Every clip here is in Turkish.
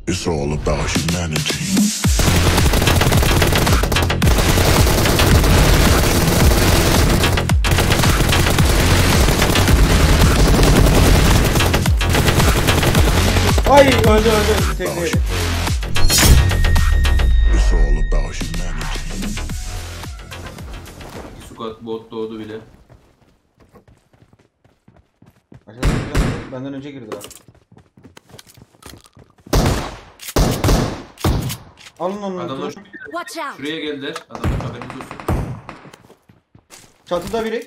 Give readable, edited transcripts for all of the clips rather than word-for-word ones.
It's all about humanity. Ay öldü tekneye. It's all about humanity. Squad bot doğdu bile. Aşağıda benden önce girdi bak. Alın onu. Adamlar Watch out! şuraya geldiler. Adamlar haberiniz olsun. Çatıda biri.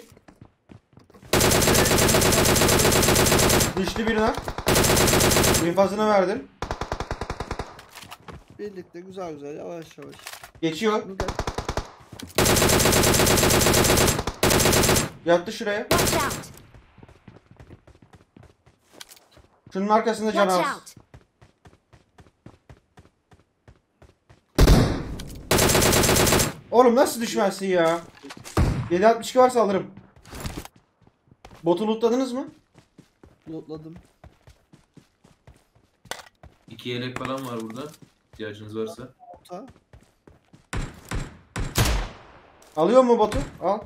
Düştü birine. İnfazını verdim. Birlikte güzel güzel yavaş yavaş. Geçiyor. Gel. Yattı şuraya. Watch out! Şunun arkasında Watch canavar. out! Oğlum nasıl düşmezsin ya? 762 varsa alırım. Botu lootladınız mı? Lootladım. 2 yelek falan var burada. İhtiyacınız varsa. Ota. Alıyor mu botu? Al.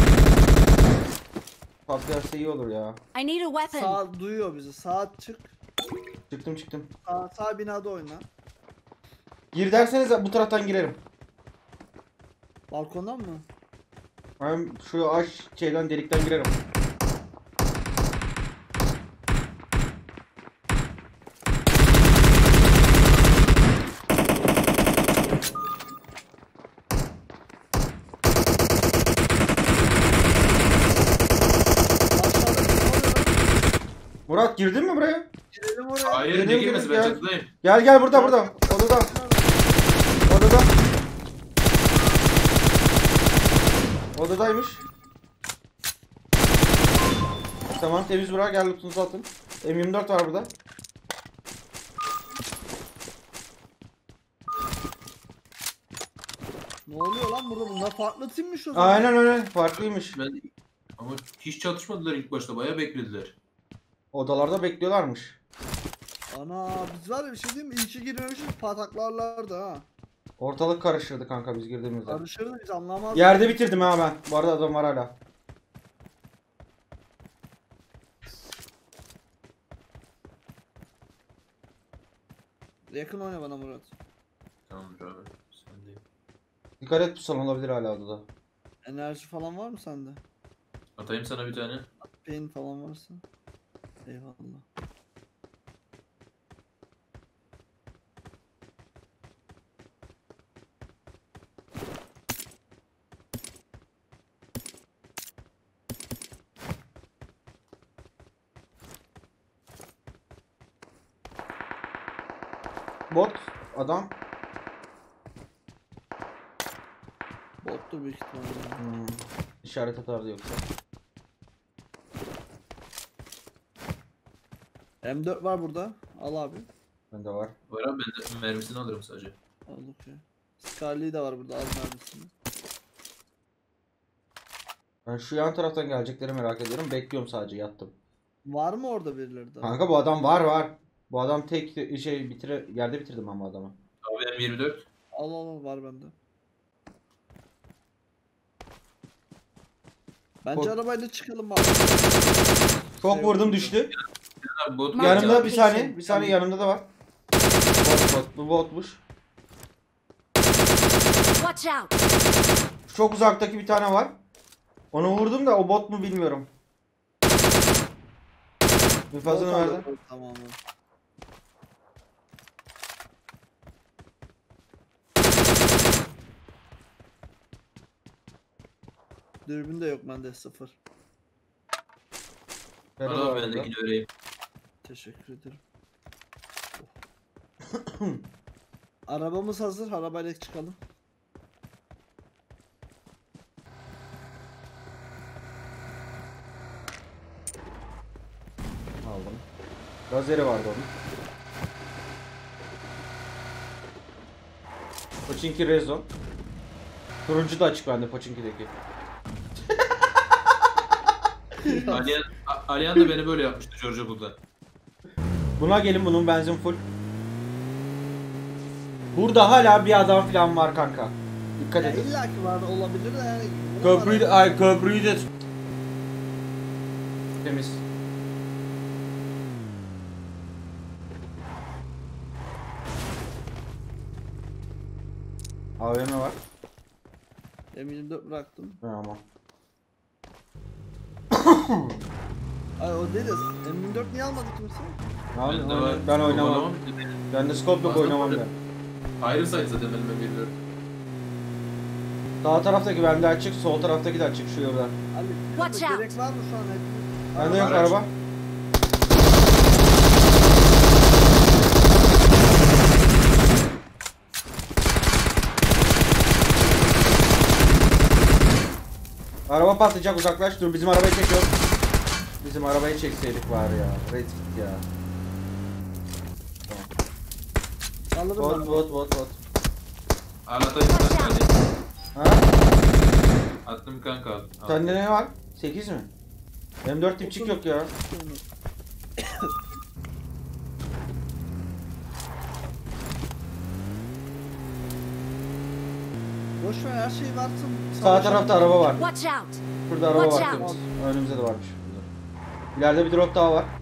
Patlarsa iyi olur ya. I need a weapon. Sağ duyuyor bizi. Sağ çık. Çıktım. Sağ binada oyna. Gir derseniz bu taraftan girerim. Balkondan mı? Ben şu aş şeyden delikten girerim. Murat girdin mi buraya? Girelim oraya. Hayır ne Girdim, girmesi ben gel. çatıdayım. Gel burada. Odada. Odadaymış. Tamam temiz bura, gel lootunuzu atın. M24 var burada. Ne oluyor lan burada? Bunlar farklı timmiş o zaman. Aynen öyle, farklıymış. Ben... Ama hiç çatışmadılar ilk başta. Bayağı beklediler. Odalarda bekliyorlarmış. Ana biz var ya bir şey diyeyim mi? İyi ki girmemişiz pataklarlardı ha. Ortalık karışırdı kanka biz girdiğimizde. Karışırdı biz anlamazdık. Yerde bitirdim ha ben. Bu arada adam var hala. Yakın oyna bana Murat. Tamamdır abi. Sen de. Dikkat et, pusan olabilir hala odada. Enerji falan var mı sende? Atayım sana bir tane. Beyin falan varsa. Eyvallah. Bot, adam. Bottur büyük ihtimalle. İşaret atardı yoksa. M4 var burada. Al abi. Bende var. Var abi ben de mermisini alırım sadece. Al okey. Scarlet de var burada. Al mermisini. Ben şu yan taraftan gelecekleri merak ediyorum. Bekliyorum, sadece yattım. Var mı orada birileri daha? Kanka bu adam var. Bu adam tek şey yerde bitirdim ama adamı. Abi M24. Al var bende. Bence Kork- arabayla çıkalım bak. Çok vurdum, düştü. Abi bot Mark- Yanımda geldi. bir saniye yanımda da var. Bu botmuş. Watch out! Çok uzaktaki bir tane var. Onu vurdum da o bot mu bilmiyorum. İnfazını Bot verdim. aldım. Tamam. Dürbün de yok bende, 0. Ferhat Al var abi burada. bendekini vereyim. Teşekkür ederim. Oh. Arabamız hazır. Arabayla çıkalım. Aldım. Lazeri vardı onun. Pochinki Rezon. Turuncu da açık bende Pochinki'deki. Alihan da beni böyle yapmıştı George Bull'da. Buna gelin, bunun benzin full. Burada hala bir adam falan var kanka. Dikkat Ya edin. illa ki var olabilir de yani. Köprüyü de temiz. AVM var. M24 bıraktım. Tamam. Ay o değil de M24 niye almadı kimse? Abi, Ben de var. ben oynamam. Oynamam. Ben de scope yok, Fazla oynamam böyle- ben. Ayrı sayı zaten elime veriyor. Sağ taraftaki bende açık, sol taraftaki de açık şu yoldan. Ali Watch out. gerek var mı şu an hepimiz? Bende yok Araç. araba. Araba patlayacak, uzaklaş. Dur, bizim arabayı çekiyor. Bizim arabayı çekseydik var ya. Red Kit ya. Alırım Bot ben. bot. Anlatayım kanka. Ha? Attım kanka. Al. Sende ne var? 8 mi? M4 dipçik yok ya. Boş ver her şey varsın. Sağ tarafta araba var. Watch out! Şurada araba Watch var. out. Temiz. Önümüzde de varmış. İleride bir drop daha var.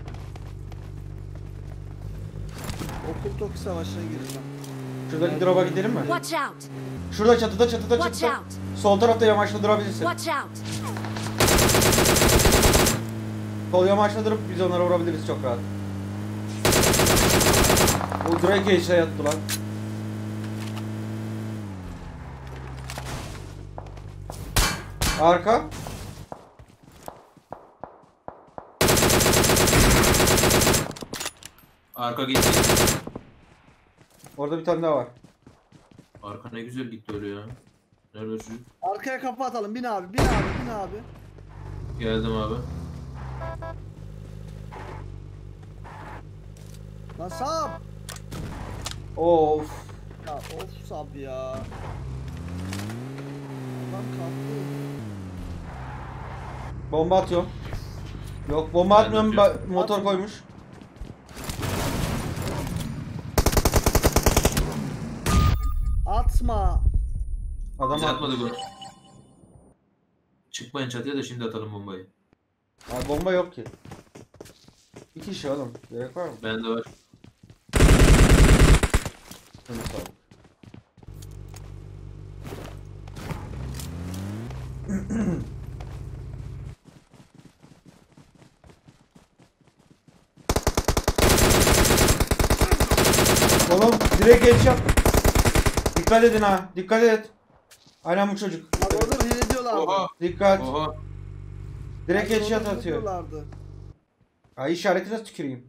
Okul Toki Savaşı'na gireceğim. Şuradaki drop'a gidelim mi? Watch out! Şurada çatıda Watch çatıda. out! Sol tarafta yamaçta durabilirsin. Watch out! Sol yamaçta durup biz onlara vurabiliriz çok rahat. O direkt geçe yattı lan. Arka. Arka gitti. Orada bir tane daha var. Arka ne güzel gitti öyle ya. Nerede çocuk? Arkaya kapı atalım. Bin abi, bin abi, bin abi. Geldim abi. Lan sağ. Of. Ya of sab ya. Adam kalktı. Bomba atıyor. Yok bomba atmıyorum. Motor koymuş. Atma. Adam Biz atmadı. atmadık bunu. Çıkmayın çatıya da şimdi atalım bombayı. Abi bomba yok ki. Bir kişi oğlum. Gerek var mı? Bende var. Temiz sağlık. Oğlum direkt headshot. Dikkat edin ha. Dikkat et. Aynen bu çocuk. Abi orada hile diyorlardı. Oha. Dikkat. Oha. Direkt Abi headshot orada hile atıyor. diyorlardı. Ay işaretine tüküreyim.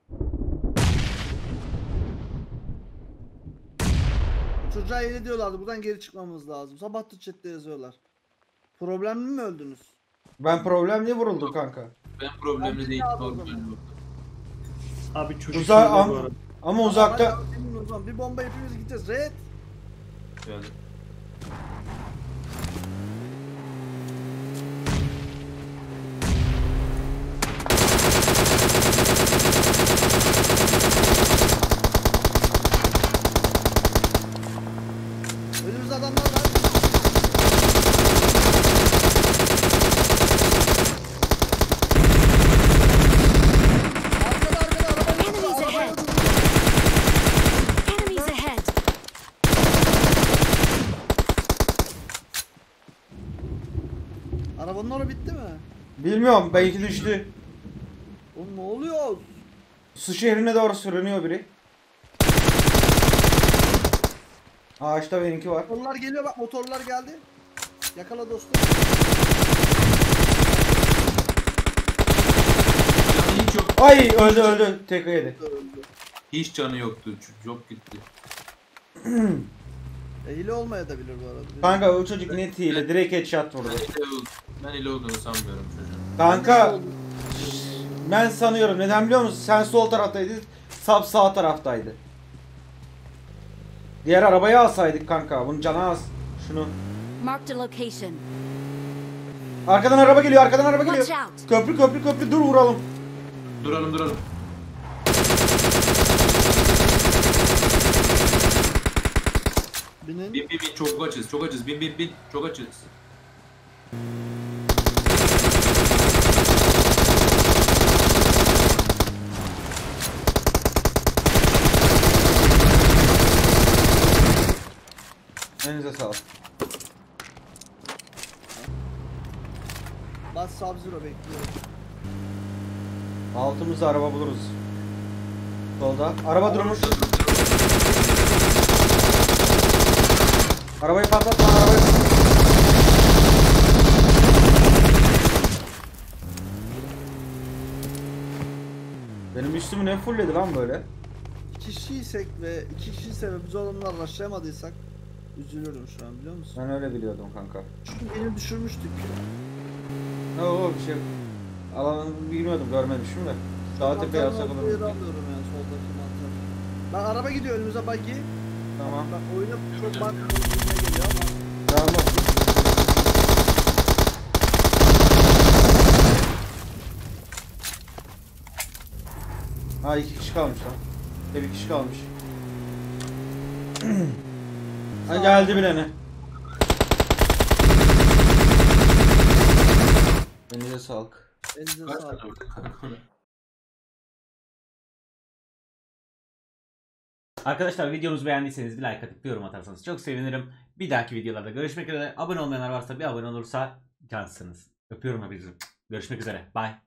Çocuğa hile diyorlardı. Buradan geri çıkmamız lazım. Sabah da chatte yazıyorlar. Problemli mi öldünüz? Ben problemli vuruldum kanka. Ben problemli Ben değil. bir daha Normal buldum. bu. Abi çocuk Uzak şurada bu arada. ama uzakta. Hadi abi, emin ol o zaman. Bir bomba hepimiz gideceğiz. Red. Geldim. Önümüzde adamlar var. Arkada araba. Enemies ahead! Enemies ahead! Arabanın orası bitti mi? Bilmiyorum belki düştü. Oğlum ne oluyor? Su şehrine doğru sürünüyor biri. Ağaçta benimki var. Motorlar geliyor bak motorlar geldi. Yakala dostum. Canı hiç yok. Ay öldü. Tek yedi. Öldü. Hiç canı yoktu. Çok gitti. Hile olmayabilir bu arada. Kanka o çocuk net hile. Direkt headshot vurdu. Ben ile olduğunu sanmıyorum çocuğun. Kanka ben sanıyorum. Neden biliyor musun? Sen sol taraftaydın. Sap sağ taraftaydı. Diğer arabayı alsaydık kanka. Bunun canı az. Şunu. Marked a location. Arkadan araba geliyor. Arkadan araba geliyor. Watch out! Köprü. Dur vuralım. Duralım. Binin. Bin çok açız çok açız bin çok açız. Elinize sağlık. Bas Sub-Zero bekliyorum. Altımızda araba buluruz. Solda. Araba durmuş. Arabayı patlatma, arabayı. Benim üstümü ne fullledi lan böyle? Kişiysek ve 2 kişiysek ve biz onunla araştıramadıysak üzülürüm şu an biliyor musun? Ben öyle biliyordum kanka. Çünkü beni düşürmüştük. Oo bir şey. Alanı bilmiyordum, görmemişim de. Daha tepeye alsak olur. Yeri alıyorum yani soldaki mantarı. Ben araba gidiyor önümüze buggy. Tamam. Bak oyuna çok bak geliyor ama. Devam olsun. Ha 2 kişi kalmış lan. Bir kişi kalmış. Ha geldi bilene. Elinize sağlık. Elinize Kaç sağlık. tane vurdun? Arkadaşlar videomuzu beğendiyseniz bir like atıp yorum atarsanız çok sevinirim. Bir dahaki videolarda görüşmek üzere. Abone olmayanlar varsa bir abone olursa cansınız. Öpüyorum hepinizi. Görüşmek üzere. Bye.